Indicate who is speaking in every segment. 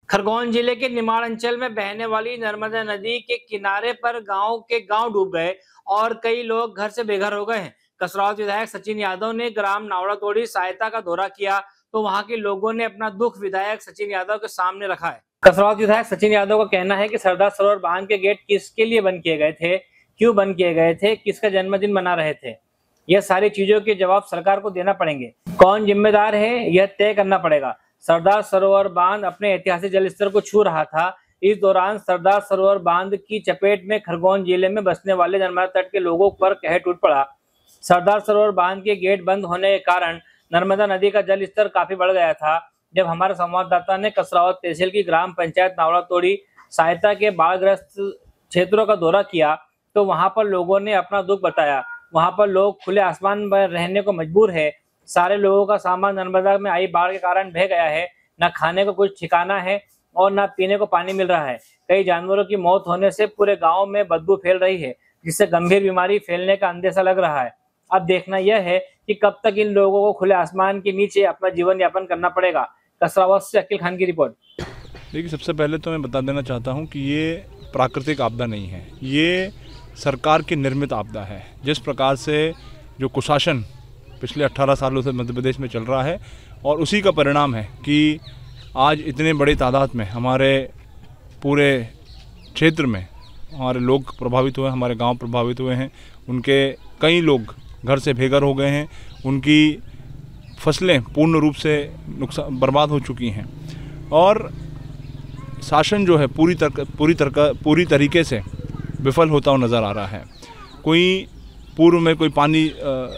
Speaker 1: खरगोन जिले के निमाड़ अंचल में बहने वाली नर्मदा नदी के किनारे पर गांव डूब गए और कई लोग घर से बेघर हो गए हैं। कसरावत विधायक सचिन यादव ने ग्राम नावड़ा तोड़ी सहायता का दौरा किया तो वहां के लोगों ने अपना दुख विधायक सचिन यादव के सामने रखा है। कसरावत विधायक सचिन यादव का कहना है कि सरदार सरोवर बांध के गेट किसके लिए बंद किए गए थे, क्यों बंद किए गए थे, किसका जन्मदिन मना रहे थे, यह सारी चीजों के जवाब सरकार को देना पड़ेंगे। कौन जिम्मेदार है यह तय करना पड़ेगा। सरदार सरोवर बांध अपने ऐतिहासिक जल स्तर को छू रहा था। इस दौरान सरदार सरोवर बांध की चपेट में खरगोन जिले में बसने वाले नर्मदा तट के लोगों पर कहर टूट पड़ा। सरदार सरोवर बांध के गेट बंद होने के कारण नर्मदा नदी का जल स्तर काफी बढ़ गया था। जब हमारे संवाददाता ने कसरावत तहसील की ग्राम पंचायत नावड़ा तोड़ी सहायता के बाढ़ग्रस्त क्षेत्रों का दौरा किया तो वहां पर लोगों ने अपना दुख बताया। वहां पर लोग खुले आसमान में रहने को मजबूर है। सारे लोगों का सामान नर्मदा में आई बाढ़ के कारण बह गया है। न खाने को कुछ ठिकाना है और न पीने को पानी मिल रहा है। कई जानवरों की मौत होने से पूरे गांव में बदबू फैल रही है, जिससे गंभीर बीमारी फैलने का अंदेशा लग रहा है। अब देखना यह है कि कब तक इन लोगों को खुले आसमान के नीचे अपना जीवन यापन करना पड़ेगा। कसरावत से अकील खान की रिपोर्ट।
Speaker 2: देखिए, सबसे पहले तो मैं बता देना चाहता हूँ कि ये प्राकृतिक आपदा नहीं है, ये सरकार की निर्मित आपदा है। जिस प्रकार से जो कुशासन पिछले 18 सालों से मध्य प्रदेश में चल रहा है और उसी का परिणाम है कि आज इतने बड़ी तादाद में हमारे पूरे क्षेत्र में हमारे लोग प्रभावित हुए, हमारे गांव प्रभावित हुए हैं। उनके कई लोग घर से बेघर हो गए हैं, उनकी फसलें पूर्ण रूप से बर्बाद हो चुकी हैं और शासन जो है पूरी तरीके से विफल होता हुआ नज़र आ रहा है। कोई पूर्व में कोई पानी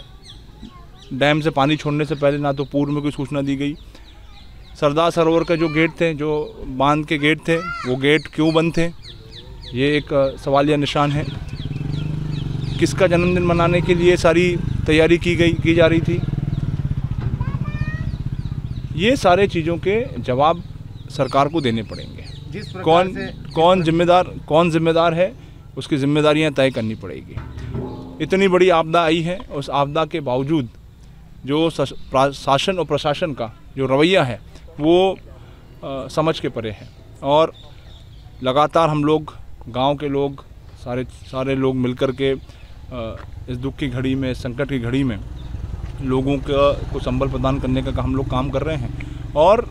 Speaker 2: डैम से पानी छोड़ने से पहले ना तो पूर्व में कोई सूचना दी गई। सरदार सरोवर का जो गेट थे, जो बांध के गेट थे, वो गेट क्यों बंद थे, ये एक सवालिया निशान है। किसका जन्मदिन मनाने के लिए सारी तैयारी की जा रही थी, ये सारे चीज़ों के जवाब सरकार को देने पड़ेंगे। कौन जिम्मेदार है, उसकी जिम्मेदारियां तय करनी पड़ेगी। इतनी बड़ी आपदा आई है, उस आपदा के बावजूद जो शासन और प्रशासन का जो रवैया है वो समझ के परे है और लगातार हम लोग गांव के लोग सारे लोग मिलकर के इस दुख की घड़ी में, संकट की घड़ी में लोगों को संबल प्रदान करने का हम लोग काम कर रहे हैं। और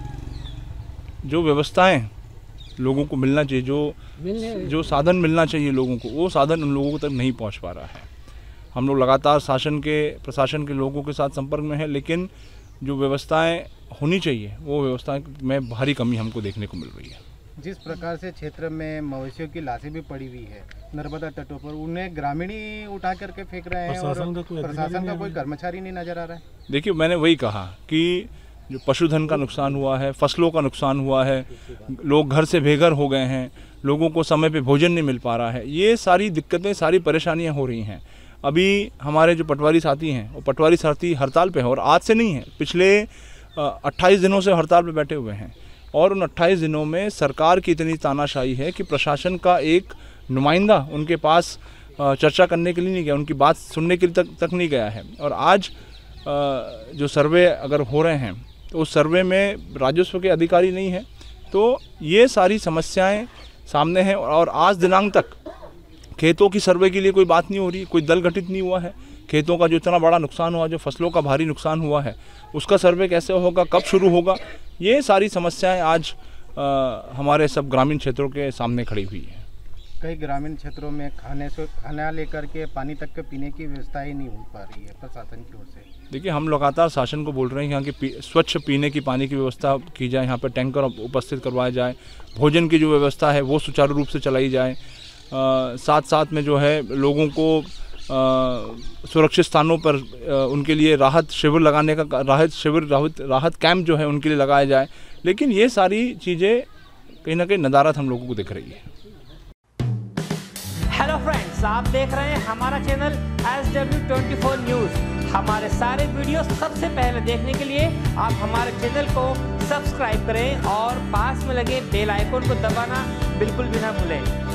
Speaker 2: जो व्यवस्थाएं लोगों को मिलना चाहिए, जो साधन मिलना चाहिए लोगों को, वो साधन उन लोगों तक नहीं पहुंच पा रहा है। हम लोग लगातार प्रशासन के लोगों के साथ संपर्क में हैं, लेकिन जो व्यवस्थाएं होनी चाहिए वो व्यवस्थाएं में भारी कमी हमको देखने को मिल रही है।
Speaker 3: जिस प्रकार से क्षेत्र में मवेशियों की लाशें भी पड़ी हुई है नर्मदा तटों पर, उन्हें ग्रामीण ही उठा करके फेंक रहे हैं और प्रशासन का कोई कर्मचारी नहीं नजर आ रहा है।
Speaker 2: देखिए, मैंने वही कहा कि जो पशुधन का नुकसान हुआ है, फसलों का नुकसान हुआ है, लोग घर से बेघर हो गए हैं, लोगों को समय पे भोजन नहीं मिल पा रहा है, ये सारी दिक्कतें, सारी परेशानियां हो रही हैं। अभी हमारे जो पटवारी साथी हैं वो पटवारी साथी हड़ताल पे हैं और आज से नहीं है, पिछले 28 दिनों से हड़ताल पे बैठे हुए हैं। और उन 28 दिनों में सरकार की इतनी तानाशाही है कि प्रशासन का एक नुमाइंदा उनके पास चर्चा करने के लिए नहीं गया, उनकी बात सुनने के लिए तक नहीं गया है। और आज जो सर्वे अगर हो रहे हैं तो उस सर्वे में राजस्व के अधिकारी नहीं है। तो ये सारी समस्याएं सामने हैं और आज दिनांक तक खेतों की सर्वे के लिए कोई बात नहीं हो रही, कोई दल गठित नहीं हुआ है। खेतों का जो इतना बड़ा नुकसान हुआ, जो फसलों का भारी नुकसान हुआ है, उसका सर्वे कैसे होगा, कब शुरू होगा, ये सारी समस्याएं आज हमारे सब ग्रामीण क्षेत्रों के सामने खड़ी हुई है।
Speaker 3: कई ग्रामीण क्षेत्रों में खाना लेकर के पानी तक के पीने की व्यवस्था ही नहीं हो पा रही है प्रशासन की ओर से।
Speaker 2: देखिए, हम लगातार शासन को बोल रहे हैं यहाँ की स्वच्छ पीने की पानी की व्यवस्था की जाए, यहाँ पर टैंकर उपस्थित करवाया जाए, भोजन की जो व्यवस्था है वो सुचारू रूप से चलाई जाए। साथ में जो है लोगों को सुरक्षित स्थानों पर उनके लिए राहत शिविर लगाने का राहत कैंप जो है उनके लिए लगाया जाए। लेकिन ये सारी चीज़ें कहीं ना कहीं नदारत हम लोगों को दिख रही है।
Speaker 1: हेलो फ्रेंड्स, आप देख रहे हैं हमारा चैनल SW24 न्यूज़। हमारे सारे वीडियो सबसे पहले देखने के लिए आप हमारे चैनल को सब्सक्राइब करें और पास में लगे बेल आइकन को दबाना बिल्कुल भी ना भूलें।